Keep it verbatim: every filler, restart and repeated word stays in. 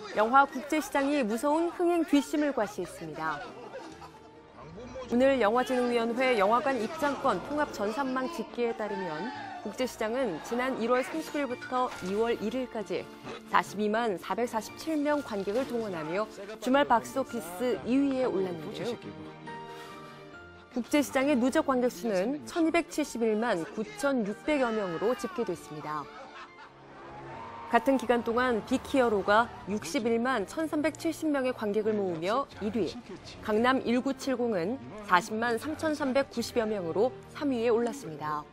영화 국제시장이 무서운 흥행 뒷심을 과시했습니다. 오늘 영화진흥위원회 영화관 입장권 통합 전산망 집계에 따르면 국제시장은 지난 일월 삼십일부터 이월 일일까지 사십이만 사백사십칠 명 관객을 동원하며 주말 박스오피스 이 위에 올랐는데요. 국제시장의 누적 관객 수는 천이백칠십일만 구천육백여 명으로 집계됐습니다. 같은 기간 동안 빅히어로가 육십일만 천삼백칠십 명의 관객을 모으며 일 위, 강남 천구백칠십은 사십만 삼천삼백구십여 명으로 삼 위에 올랐습니다.